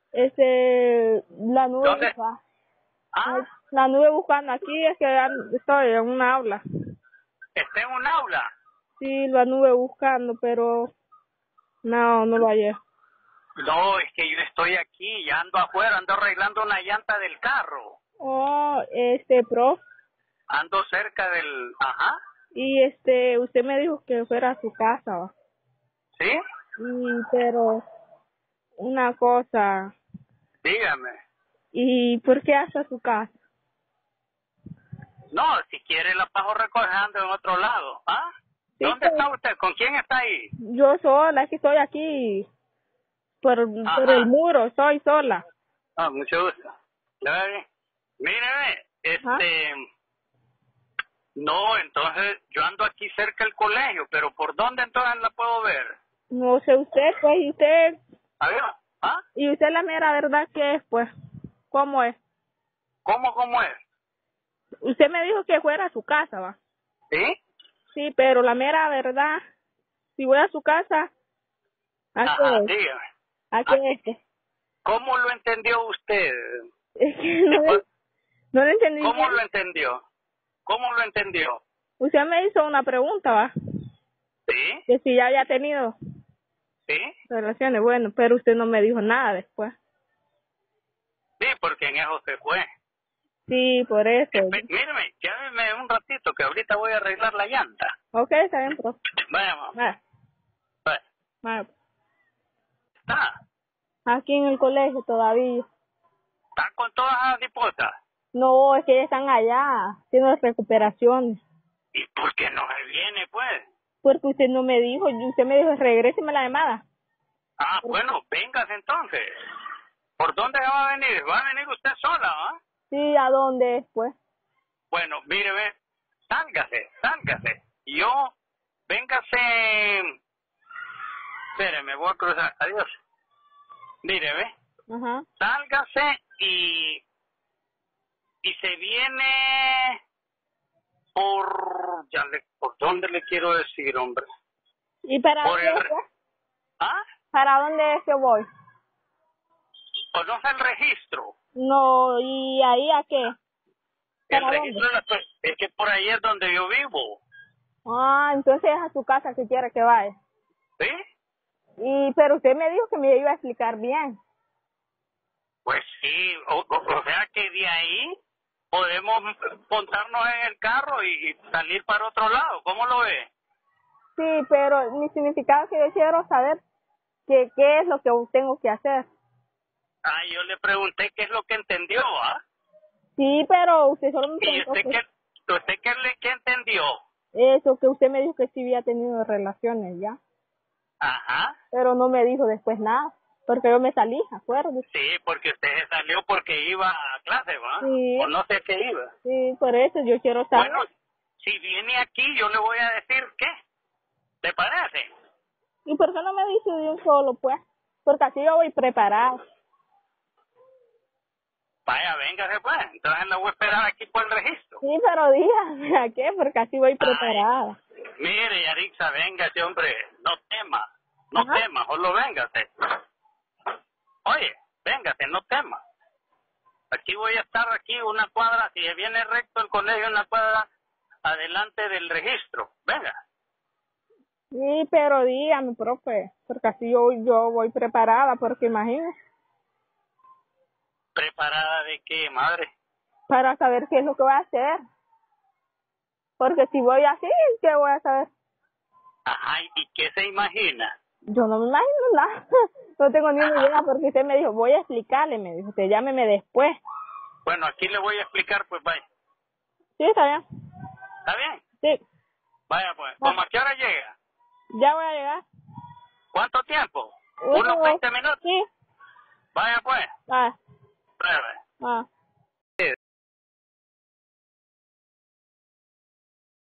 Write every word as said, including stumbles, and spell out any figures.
Este, la nube ¿Dónde? busca- Ah, La nube buscando aquí, es que an- estoy en una aula. está en un aula. Sí, la nube buscando, pero no, no lo hallé. No, es que yo estoy aquí, ya ando afuera, ando arreglando una llanta del carro. Oh, este, prof, Ando cerca del... Ajá, y este, usted me dijo que fuera a su casa, ¿va? ¿sí? Y, pero, una cosa, Dígame. ¿y por qué hasta su casa? No, si quiere la paso recogiendo en otro lado. ¿Ah? Sí, ¿Dónde pero está usted? ¿Con quién está ahí? yo sola, es que estoy aquí, por, por el Ajá. muro, estoy sola. Ah, mucho gusto. Dale. Míreme, Ajá. este... No, entonces yo ando aquí cerca del colegio, pero ¿por dónde entonces la puedo ver? No sé usted, pues, y usted, A ver, ¿ah? y usted la mera verdad que es, pues, ¿cómo es? ¿Cómo, cómo es? Usted me dijo que fuera a su casa, ¿va? ¿Sí? Sí, pero la mera verdad, si voy a su casa, ¿a Ajá, qué es? dígame. ¿A Ah, qué es? ¿Cómo lo entendió usted? Es que no, Después, le- no le entendí ¿Cómo bien. lo entendió? ¿Cómo lo entendió? Usted me hizo una pregunta, ¿va? ¿Sí? Que si ya había tenido ¿Sí? relaciones, bueno, pero usted no me dijo nada después. Sí, porque en eso se fue. Sí, por eso. Espe- Míreme, llámeme un ratito que ahorita voy a arreglar la llanta. Ok, está bien, profe. Vaya, mamá. Ah, Vaya. ah, ¿Está? aquí en el colegio todavía. ¿Está con todas las diposas? No, es que ellos están allá, haciendo recuperaciones. ¿Y por qué no se viene, pues? Porque usted no me dijo, y usted me dijo, regréseme la llamada. Ah, bueno, vengas entonces. ¿Por dónde va a venir? ¿Va a venir usted sola, ah? Sí, ¿a dónde es, pues? Bueno, mire, ve, sálgase, sálgase. Yo, véngase. Espéreme, voy a cruzar. Adiós. Mire, ve, Ajá. sálgase y, y se viene por, ya le, ¿por dónde le quiero decir, hombre? ¿Y para Por dónde el, es, pues? ¿ah? ¿Para dónde es que voy? ¿Conoce el registro? No, ¿y ahí a qué? El ¿Para dónde? registro de la, es que por ahí es donde yo vivo, Ah, entonces es a su casa que quiere que vaya. ¿sí? Y, pero usted me dijo que me iba a explicar bien. Pues sí, o, o, o sea que de ahí podemos montarnos en el carro y, y salir para otro lado, ¿cómo lo ve? Sí, pero mi significado es que yo quiero saber que, qué es lo que tengo que hacer. Ah, yo le pregunté qué es lo que entendió, ¿ah? Sí, pero usted solo me ¿Y preguntó usted que qué, usted qué, le, qué entendió? eso, que usted me dijo que sí había tenido relaciones ya. Ajá, Pero no me dijo después nada, porque yo me salí, acuerdo. sí, porque usted se salió porque iba a clase, ¿va? Sí, O no sé qué iba. sí, por eso yo quiero saber. Bueno, si viene aquí yo le voy a decir qué, ¿te parece? ¿Y por qué no me dice de un solo, pues? Porque así yo voy preparado. Vaya, véngase pues, entonces la voy a esperar aquí por el registro. Sí, pero dígame, ¿a qué? Porque así voy Ay, preparada. mire, Yarixa, véngase, hombre, no tema, no Ajá. tema, solo véngase. Oye, véngase, no tema. Aquí voy a estar aquí una cuadra, si viene recto el colegio, una cuadra adelante del registro. Venga. Sí, pero dígame, profe, porque así yo, yo voy preparada, porque imagínese, ¿Preparada de qué, madre? para saber qué es lo que voy a hacer. Porque si voy así, ¿qué voy a saber? Ajá, ¿y qué se imagina? Yo no me imagino nada. No tengo ni una idea, porque usted me dijo, voy a explicarle, me dijo, usted llámeme después. Bueno, aquí le voy a explicar, pues vaya. Sí, está bien. ¿Está bien? Sí. Vaya, pues. Ah, ¿Cómo a qué hora llega? ya voy a llegar. ¿Cuánto tiempo? Uno, ¿Unos veinte minutos? sí. Vaya, pues. Ah, Vaya, vaya. ah.